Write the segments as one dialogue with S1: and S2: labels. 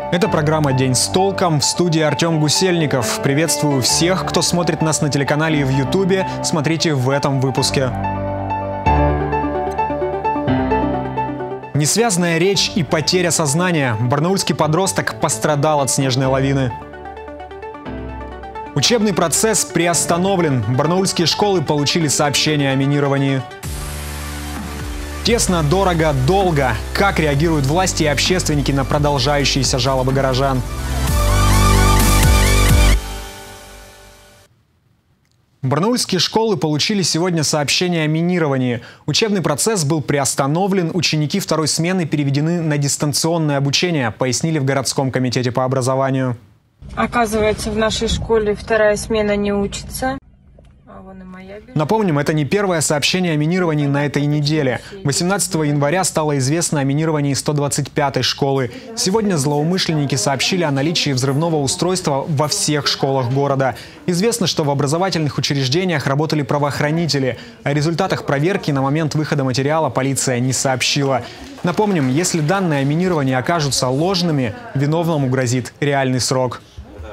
S1: Это программа «День с толком», в студии Артем Гусельников. Приветствую всех, кто смотрит нас на телеканале и в Ютубе. Смотрите в этом выпуске. Несвязная речь и потеря сознания. Барнаульский подросток пострадал от снежной лавины. Учебный процесс приостановлен. Барнаульские школы получили сообщение о минировании. Тесно, дорого, долго. Как реагируют власти и общественники на продолжающиеся жалобы горожан? Барнаульские школы получили сегодня сообщение о минировании. Учебный процесс был приостановлен, ученики второй смены переведены на дистанционное обучение, пояснили в городском комитете по образованию.
S2: Оказывается, в нашей школе вторая смена не учится.
S1: Напомним, это не первое сообщение о минировании на этой неделе. 18 января стало известно о минировании 125-й школы. Сегодня злоумышленники сообщили о наличии взрывного устройства во всех школах города. Известно, что в образовательных учреждениях работали правоохранители. О результатах проверки на момент выхода материала полиция не сообщила. Напомним, если данные о минировании окажутся ложными, виновному грозит реальный срок.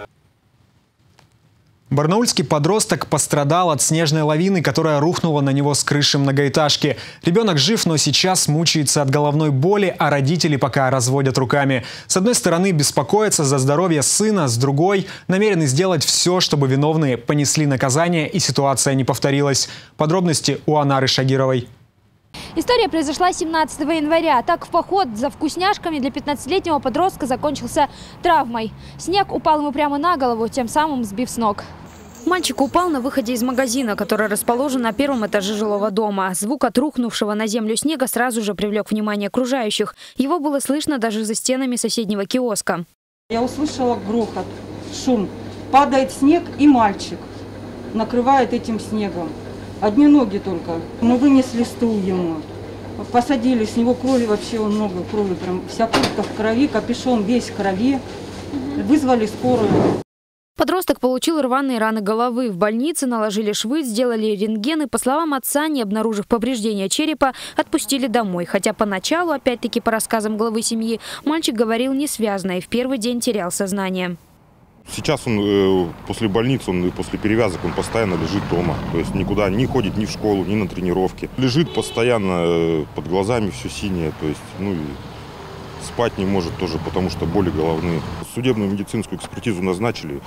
S1: Барнаульский подросток пострадал от снежной лавины, которая рухнула на него с крыши многоэтажки. Ребенок жив, но сейчас мучается от головной боли, а родители пока разводят руками. С одной стороны, беспокоятся за здоровье сына, с другой – намерены сделать все, чтобы виновные понесли наказание и ситуация не повторилась. Подробности у Анары Шагировой.
S3: История произошла 17 января. Так, в поход за вкусняшками для 15-летнего подростка закончился травмой. Снег упал ему прямо на голову, тем самым сбив с ног. Мальчик упал на выходе из магазина, который расположен на первом этаже жилого дома. Звук от рухнувшего на землю снега сразу же привлек внимание окружающих. Его было слышно даже за стенами соседнего киоска.
S4: Я услышала грохот, шум. Падает снег, и мальчик накрывает этим снегом. Одни ноги только. Мы вынесли стул ему. Посадили, с него крови вообще много крови. Прям вся куртка в крови, капюшон весь в крови. Вызвали скорую.
S3: Подросток получил рваные раны головы. В больнице наложили швы, сделали рентген и, по словам отца, не обнаружив повреждения черепа, отпустили домой. Хотя поначалу, опять-таки по рассказам главы семьи, мальчик говорил несвязно и в первый день терял сознание.
S5: Сейчас он после больницы, после перевязок, он постоянно лежит дома. То есть никуда не ходит ни в школу, ни на тренировки. Лежит постоянно, под глазами все синее. То есть, и спать не может тоже, потому что боли головные. Судебную медицинскую экспертизу назначили.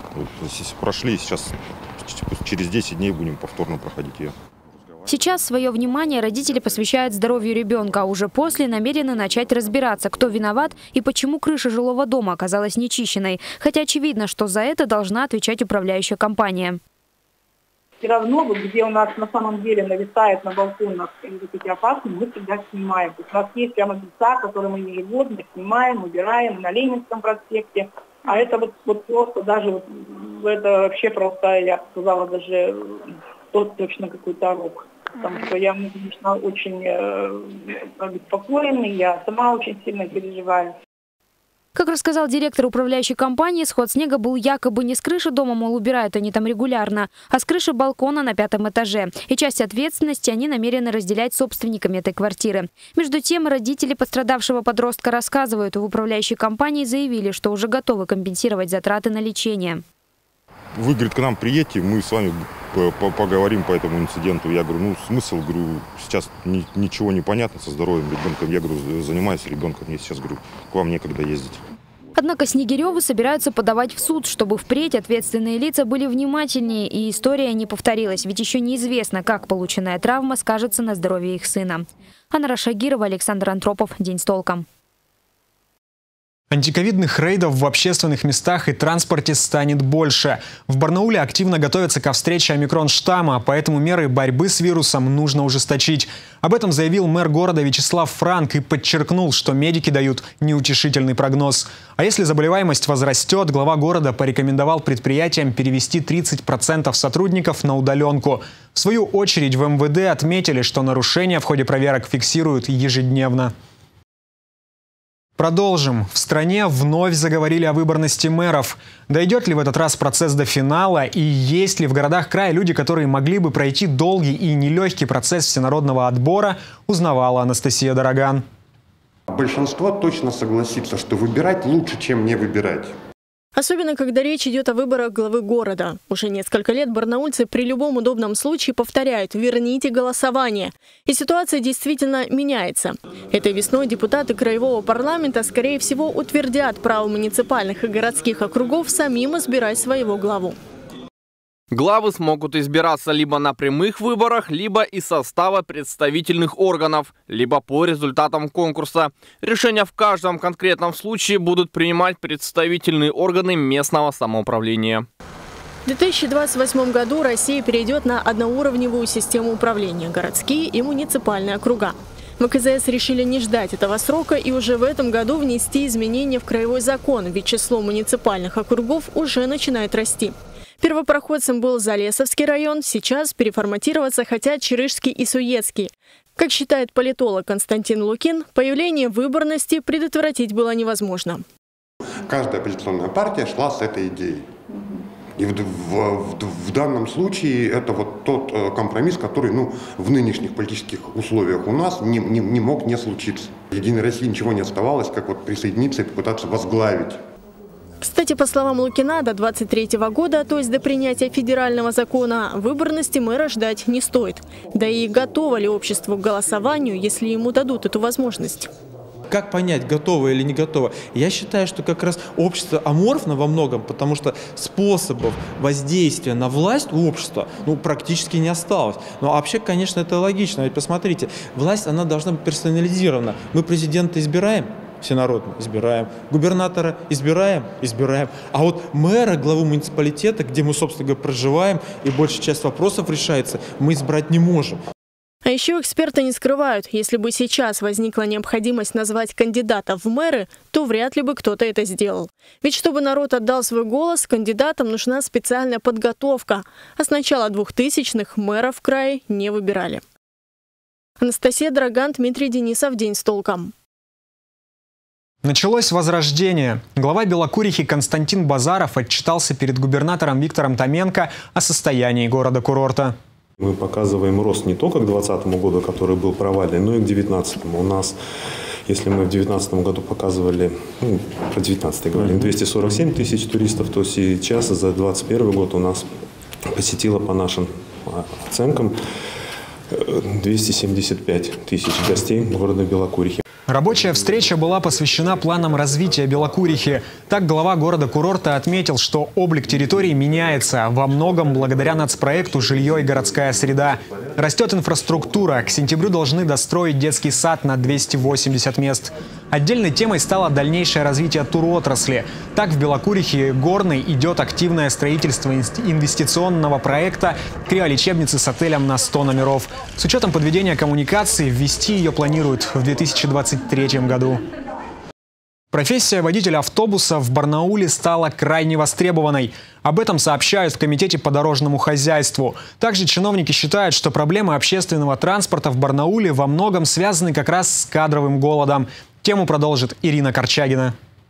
S5: Прошли, сейчас через 10 дней будем повторно проходить ее.
S3: Сейчас свое внимание родители посвящают здоровью ребенка, а уже после намерены начать разбираться, кто виноват и почему крыша жилого дома оказалась нечищенной. Хотя очевидно, что за это должна отвечать управляющая компания.
S6: Все равно, где у нас на самом деле нависает на балконах эти опасные, мы всегда снимаем. То есть у нас есть прямо места, которые мы ежегодно снимаем, убираем на Ленинском проспекте. А это вот просто даже, это вообще просто, я бы сказала, даже точно какой-то урок. Потому что я, конечно, очень обеспокоена, я сама очень сильно переживаю.
S3: Как рассказал директор управляющей компании, сход снега был якобы не с крыши дома, мол, убирают они там регулярно, а с крыши балкона на 5-м этаже. И часть ответственности они намерены разделять с собственниками этой квартиры. Между тем, родители пострадавшего подростка рассказывают, в управляющей компании заявили, что уже готовы компенсировать затраты на лечение.
S5: Вы, говорит, к нам приедьте, мы с вами поговорим по этому инциденту. Я говорю, смысл, сейчас ничего не понятно со здоровьем ребенка. Я говорю, занимаюсь ребенком, мне сейчас, говорю, к вам некогда ездить.
S3: Однако Снегиревы собираются подавать в суд, чтобы впредь ответственные лица были внимательнее и история не повторилась. Ведь еще неизвестно, как полученная травма скажется на здоровье их сына. Анара Шагирова, Александр Антропов. День с толком.
S1: Антиковидных рейдов в общественных местах и транспорте станет больше. В Барнауле активно готовятся ко встрече омикрон-штамма, поэтому меры борьбы с вирусом нужно ужесточить. Об этом заявил мэр города Вячеслав Франк и подчеркнул, что медики дают неутешительный прогноз. А если заболеваемость возрастет, глава города порекомендовал предприятиям перевести 30% сотрудников на удаленку. В свою очередь в МВД отметили, что нарушения в ходе проверок фиксируют ежедневно. Продолжим. В стране вновь заговорили о выборности мэров. Дойдет ли в этот раз процесс до финала и есть ли в городах края люди, которые могли бы пройти долгий и нелегкий процесс всенародного отбора, узнавала Анастасия Дороган.
S7: Большинство точно согласится, что выбирать лучше, чем не выбирать.
S8: Особенно, когда речь идет о выборах главы города. Уже несколько лет барнаульцы при любом удобном случае повторяют «верните голосование». И ситуация действительно меняется. Этой весной депутаты Краевого парламента, скорее всего, утвердят право муниципальных и городских округов самим избирать своего главу.
S9: Главы смогут избираться либо на прямых выборах, либо из состава представительных органов, либо по результатам конкурса. Решения в каждом конкретном случае будут принимать представительные органы местного самоуправления.
S8: В 2028 году Россия перейдет на одноуровневую систему управления – городские и муниципальные округа. В КЗС решили не ждать этого срока и уже в этом году внести изменения в краевой закон, ведь число муниципальных округов уже начинает расти. Первопроходцем был Залесовский район, сейчас переформатироваться хотят Чирышский и Суетский. Как считает политолог Константин Лукин, появление выборности предотвратить было невозможно.
S7: Каждая оппозиционная партия шла с этой идеей. И в данном случае это вот тот компромисс, который в нынешних политических условиях у нас не мог не случиться. Единой России ничего не оставалось, как вот присоединиться и попытаться возглавить.
S8: Кстати, по словам Лукина, до 2023 года, то есть до принятия федерального закона, выборности мэра ждать не стоит. Да и готово ли общество к голосованию, если ему дадут эту возможность?
S10: Как понять, готово или не готово? Я считаю, что как раз общество аморфно во многом, потому что способов воздействия на власть у общества практически не осталось. Но вообще, конечно, это логично. Ведь посмотрите, власть, она должна быть персонализирована. Мы президента избираем, всенародно избираем, губернатора избираем. А вот мэра, главу муниципалитета, где мы, собственно говоря, проживаем, и большая часть вопросов решается, мы избрать не можем.
S8: А еще эксперты не скрывают, если бы сейчас возникла необходимость назвать кандидатов в мэры, то вряд ли бы кто-то это сделал. Ведь чтобы народ отдал свой голос, кандидатам нужна специальная подготовка. А с начала 2000-х мэров в крае не выбирали. Анастасия Драган, Дмитрий Денисов. День с толком.
S1: Началось возрождение. Глава Белокурихи Константин Базаров отчитался перед губернатором Виктором Томенко о состоянии города-курорта.
S11: Мы показываем рост не только к 2020 году, который был провален, но и к 2019. У нас, если мы в 2019 году показывали, про 2019 говорим, 247 тысяч туристов, то сейчас за 2021 год у нас посетило по нашим оценкам 275 тысяч гостей города Белокурихи.
S1: Рабочая встреча была посвящена планам развития Белокурихи. Так глава города-курорта отметил, что облик территории меняется во многом благодаря нацпроекту «Жилье и городская среда». Растет инфраструктура. К сентябрю должны достроить детский сад на 280 мест. Отдельной темой стало дальнейшее развитие туротрасли. Так в Белокурихе Горной идет активное строительство инвестиционного проекта криолечебницы с отелем на 100 номеров. С учетом подведения коммуникаций ввести ее планируют в 2023 году. Профессия водителя автобуса в Барнауле стала крайне востребованной. Об этом сообщают в Комитете по дорожному хозяйству. Также чиновники считают, что проблемы общественного транспорта в Барнауле во многом связаны как раз с кадровым голодом. Тему продолжит Ирина Корчагина.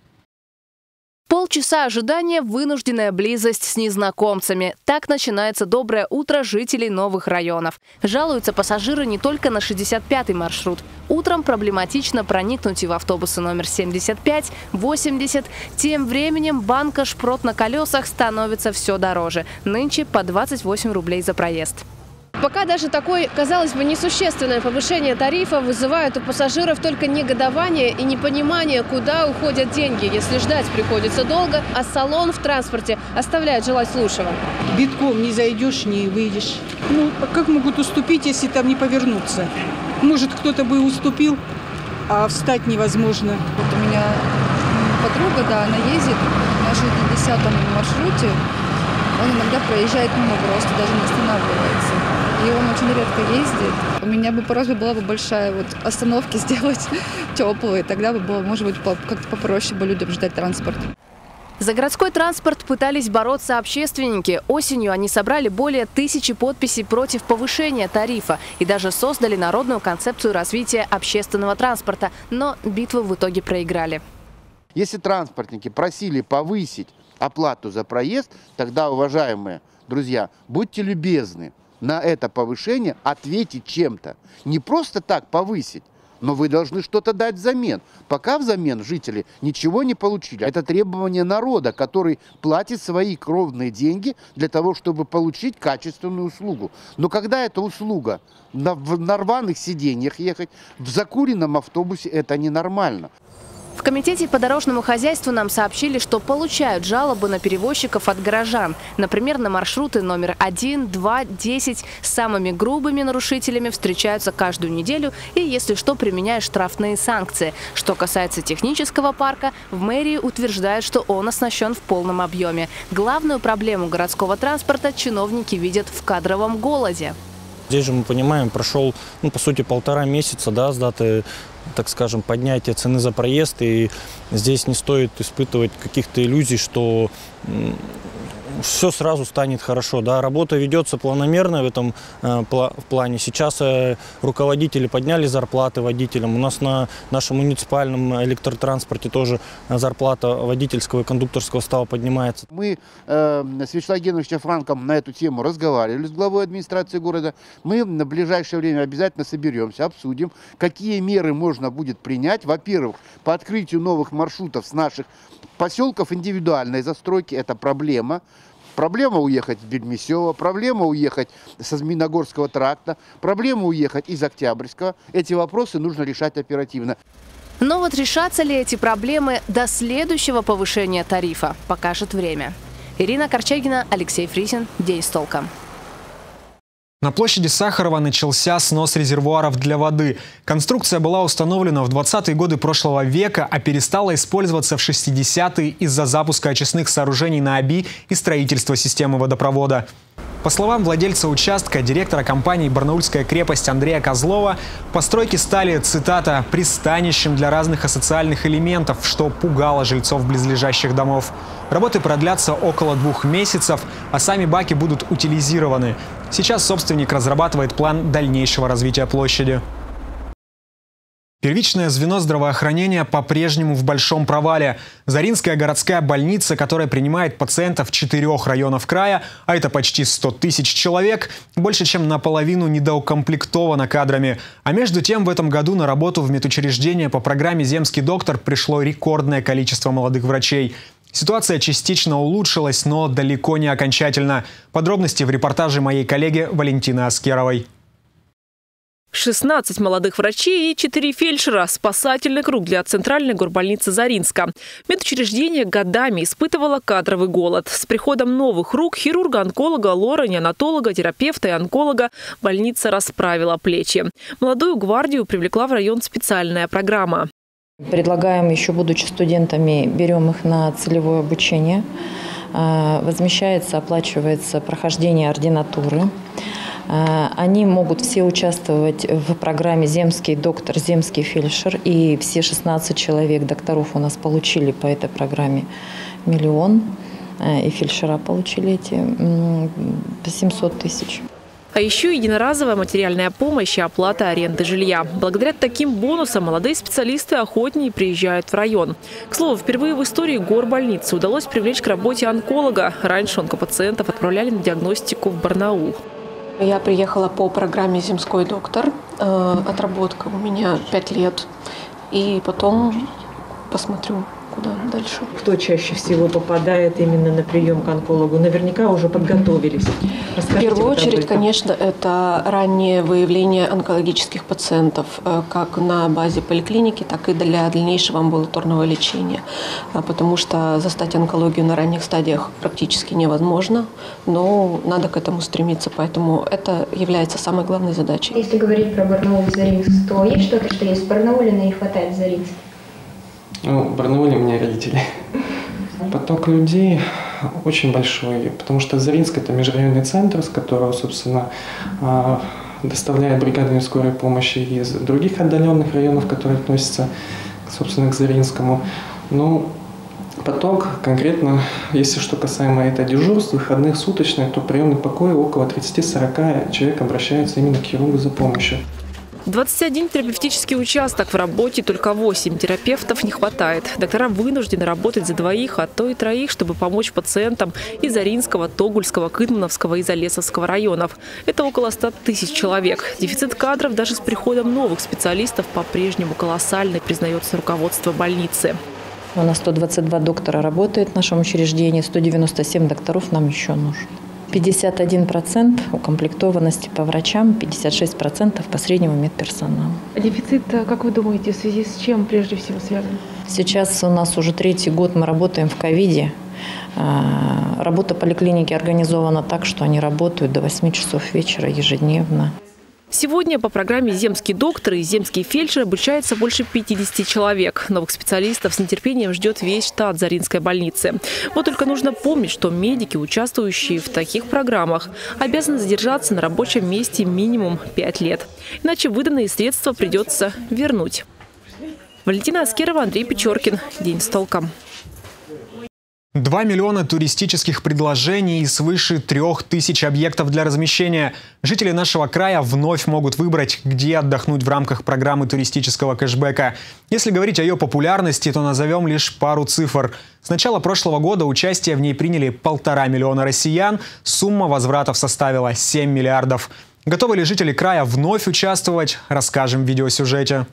S12: Полчаса ожидания, вынужденная близость с незнакомцами. Так начинается доброе утро жителей новых районов. Жалуются пассажиры не только на 65-й маршрут. Утром проблематично проникнуть и в автобусы номер 75, 80. Тем временем банка шпрот на колесах становится все дороже. Нынче по 28 рублей за проезд.
S13: Пока даже такое, казалось бы, несущественное повышение тарифа вызывает у пассажиров только негодование и непонимание, куда уходят деньги, если ждать приходится долго, а салон в транспорте оставляет желать лучшего.
S4: Битком не зайдешь, не выйдешь. А как могут уступить, если там не повернуться? Может, кто-то бы уступил, а встать невозможно.
S14: Вот у меня подруга, да, она ездит на 60-м маршруте. Он иногда проезжает мимо, просто даже не останавливается. И он очень редко ездит. У меня бы просьба была бы большая, остановки сделать теплые. Тогда бы было, может быть, как-то попроще бы людям ждать транспорт.
S12: За городской транспорт пытались бороться общественники. Осенью они собрали более 1000 подписей против повышения тарифа и даже создали народную концепцию развития общественного транспорта. Но битву в итоге проиграли.
S15: Если транспортники просили повысить оплату за проезд, тогда, уважаемые друзья, будьте любезны на это повышение ответить чем-то. Не просто так повысить, но вы должны что-то дать взамен. Пока взамен жители ничего не получили. Это требование народа, который платит свои кровные деньги для того, чтобы получить качественную услугу. Но когда эта услуга на рваных сиденьях ехать, в закуренном автобусе, это ненормально.
S12: В комитете по дорожному хозяйству нам сообщили, что получают жалобы на перевозчиков от горожан. Например, на маршруты номер 1, 2, 10 с самыми грубыми нарушителями встречаются каждую неделю и, если что, применяют штрафные санкции. Что касается технического парка, в мэрии утверждают, что он оснащен в полном объеме. Главную проблему городского транспорта чиновники видят в кадровом голоде.
S16: Здесь же мы понимаем, прошел, по сути, 1,5 месяца, с даты, так скажем, поднятия цены за проезд. И здесь не стоит испытывать каких-то иллюзий, что все сразу станет хорошо. Работа ведется планомерно в этом плане. Сейчас руководители подняли зарплаты водителям. У нас на нашем муниципальном электротранспорте тоже зарплата водительского и кондукторского состава поднимается.
S15: Мы с Вячеславом Геннадьевичем Франком на эту тему разговаривали с главой администрации города. Мы на ближайшее время обязательно соберемся, обсудим, какие меры можно будет принять. Во-первых, по открытию новых маршрутов с наших поселков индивидуальной застройки. Это проблема. Проблема уехать в Бельмесево, проблема уехать со Змеиногорского тракта, проблема уехать из Октябрьского. Эти вопросы нужно решать оперативно.
S12: Но вот решатся ли эти проблемы до следующего повышения тарифа, покажет время. Ирина Корчагина, Алексей Фрисин. День с толком.
S1: На площади Сахарова начался снос резервуаров для воды. Конструкция была установлена в 20-е годы прошлого века, а перестала использоваться в 60-е из-за запуска очистных сооружений на Оби и строительства системы водопровода. По словам владельца участка, директора компании «Барнаульская крепость» Андрея Козлова, постройки стали, цитата, «пристанищем для разных асоциальных элементов», что пугало жильцов близлежащих домов. Работы продлятся около 2 месяцев, а сами баки будут утилизированы. Сейчас собственник разрабатывает план дальнейшего развития площади. Первичное звено здравоохранения по-прежнему в большом провале. Заринская городская больница, которая принимает пациентов 4 районов края, а это почти 100 тысяч человек, больше чем наполовину недоукомплектована кадрами. А между тем в этом году на работу в медучреждение по программе «Земский доктор» пришло рекордное количество молодых врачей. Ситуация частично улучшилась, но далеко не окончательно. Подробности в репортаже моей коллеги Валентины Аскеровой.
S17: 16 молодых врачей и 4 фельдшера – спасательный круг для Центральной горбольницы Заринска. Медучреждение годами испытывало кадровый голод. С приходом новых рук – хирурга, онколога, лора, неонатолога, терапевта и онколога – больница расправила плечи. Молодую гвардию привлекла в район специальная программа.
S18: Предлагаем, еще будучи студентами, берем их на целевое обучение. Возмещается, оплачивается прохождение ординатуры. Они могут все участвовать в программе «Земский доктор», «Земский фельдшер». И все 16 человек докторов у нас получили по этой программе 1 000 000. И фельдшера получили эти 700 тысяч.
S17: А еще единоразовая материальная помощь и оплата аренды жилья. Благодаря таким бонусам молодые специалисты охотнее приезжают в район. К слову, впервые в истории горбольницы удалось привлечь к работе онколога. Раньше онкопациентов отправляли на диагностику в Барнаул.
S19: Я приехала по программе «Земской доктор». Отработка у меня 5 лет. И потом посмотрю, куда дальше.
S20: Кто чаще всего попадает именно на прием к онкологу? Наверняка уже подготовились. Расскажите,
S19: в первую очередь, конечно, это раннее выявление онкологических пациентов, как на базе поликлиники, так и для дальнейшего амбулаторного лечения. Потому что застать онкологию на ранних стадиях практически невозможно, но надо к этому стремиться. Поэтому это является самой главной задачей.
S21: Если говорить про Барнаул и Заринск, то есть что-то, что есть в Барнауле, но не хватает в Заринске?
S22: В Барнауле у меня родители. Поток людей очень большой, потому что Заринск – это межрайонный центр, с которого, собственно, доставляет бригады скорой помощи из других отдаленных районов, которые относятся, собственно, к Заринскому. Но поток конкретно, если что касаемо это дежурств, выходных, суточных, то приемный покой около 30-40 человек обращаются именно к хирургу за помощью.
S17: 21 терапевтический участок в работе, только 8 терапевтов не хватает. Доктора вынуждены работать за двоих, а то и троих, чтобы помочь пациентам из Заринского, Тогульского, Кытмановского и Залесовского районов. Это около 100 тысяч человек. Дефицит кадров даже с приходом новых специалистов по-прежнему колоссальный, признается руководство больницы.
S18: У нас 122 доктора работает в нашем учреждении, 197 докторов нам еще нужно. 51% укомплектованности по врачам, 56% по среднему медперсоналу.
S2: Дефицит, как вы думаете, в связи с чем прежде всего связан?
S18: Сейчас у нас уже 3-й год мы работаем в ковиде. Работа поликлиники организована так, что они работают до 8 часов вечера ежедневно.
S17: Сегодня по программе «Земский доктор» и «Земский фельдшер» обучается больше 50 человек. Новых специалистов с нетерпением ждет весь штат Заринской больницы. Вот только нужно помнить, что медики, участвующие в таких программах, обязаны задержаться на рабочем месте минимум 5 лет. Иначе выданные средства придется вернуть. Валентина Аскерова, Андрей Печоркин. День с толком.
S1: 2 миллиона туристических предложений и свыше 3000 объектов для размещения. Жители нашего края вновь могут выбрать, где отдохнуть в рамках программы туристического кэшбэка. Если говорить о ее популярности, то назовем лишь пару цифр. С начала прошлого года участие в ней приняли 1,5 миллиона россиян. Сумма возвратов составила 7 миллиардов. Готовы ли жители края вновь участвовать? Расскажем в видеосюжете.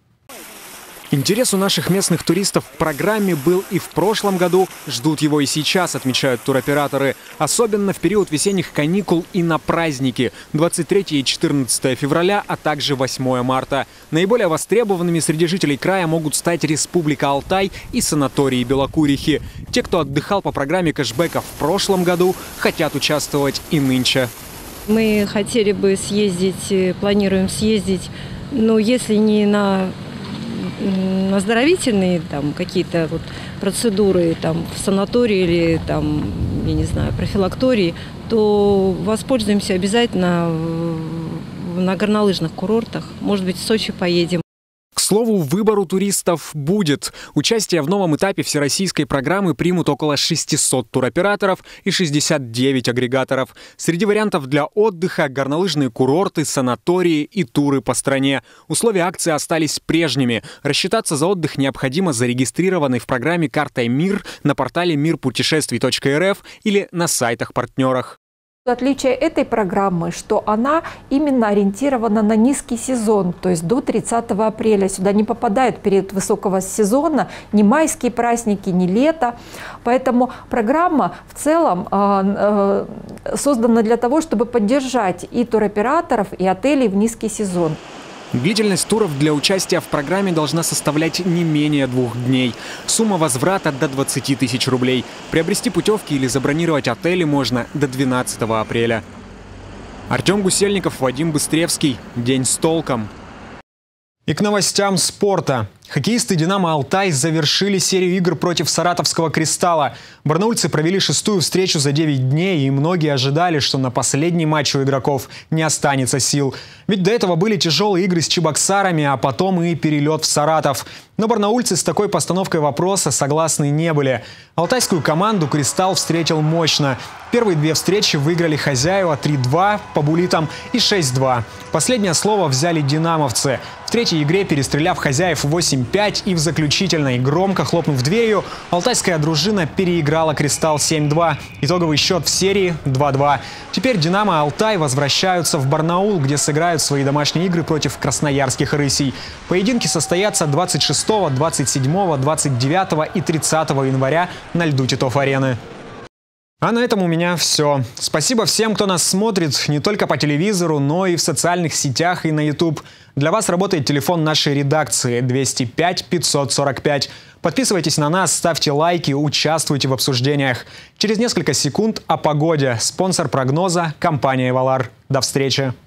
S1: Интерес у наших местных туристов в программе был и в прошлом году. Ждут его и сейчас, отмечают туроператоры. Особенно в период весенних каникул и на праздники. 23 и 14 февраля, а также 8 марта. Наиболее востребованными среди жителей края могут стать Республика Алтай и санатории Белокурихи. Те, кто отдыхал по программе кэшбэка в прошлом году, хотят участвовать и нынче.
S6: Мы хотели бы съездить, планируем съездить, но если не на оздоровительные там какие-то вот процедуры там в санатории или там, я не знаю, профилактории, то воспользуемся обязательно на горнолыжных курортах. Может быть, в Сочи поедем.
S1: К слову, выбор у туристов будет. Участие в новом этапе всероссийской программы примут около 600 туроператоров и 69 агрегаторов. Среди вариантов для отдыха – горнолыжные курорты, санатории и туры по стране. Условия акции остались прежними. Рассчитаться за отдых необходимо зарегистрированной в программе картой МИР на портале mirpутешествий.рф или на сайтах-партнерах.
S23: Отличие этой программы, что она именно ориентирована на низкий сезон, то есть до 30 апреля. Сюда не попадает период высокого сезона, ни майские праздники, ни лето. Поэтому программа в целом создана для того, чтобы поддержать и туроператоров, и отелей в низкий сезон.
S1: Длительность туров для участия в программе должна составлять не менее 2 дней. Сумма возврата до 20 тысяч рублей. Приобрести путевки или забронировать отели можно до 12 апреля. Артем Гусельников, Вадим Быстревский. День с толком. И к новостям спорта. Хоккеисты «Динамо Алтай» завершили серию игр против саратовского «Кристалла». Барнаульцы провели 6-ю встречу за 9 дней, и многие ожидали, что на последний матч у игроков не останется сил. Ведь до этого были тяжелые игры с чебоксарами, а потом и перелет в Саратов. Но барнаульцы с такой постановкой вопроса согласны не были. Алтайскую команду «Кристалл» встретил мощно. Первые 2 встречи выиграли хозяева 3-2 по буллитам и 6-2. Последнее слово взяли динамовцы. В третьей игре, перестреляв хозяев 8-5 и в заключительной, громко хлопнув дверью, алтайская дружина переиграла «Кристалл» 7-2. Итоговый счет в серии 2-2. Теперь «Динамо Алтай» возвращаются в Барнаул, где сыграют свои домашние игры против красноярских «Рысей». Поединки состоятся 26, 27, 29 и 30 января на льду Титов-арены. А на этом у меня все. Спасибо всем, кто нас смотрит не только по телевизору, но и в социальных сетях и на YouTube. Для вас работает телефон нашей редакции 205 545. Подписывайтесь на нас, ставьте лайки, участвуйте в обсуждениях. Через несколько секунд о погоде. Спонсор прогноза – компания «Валар». До встречи.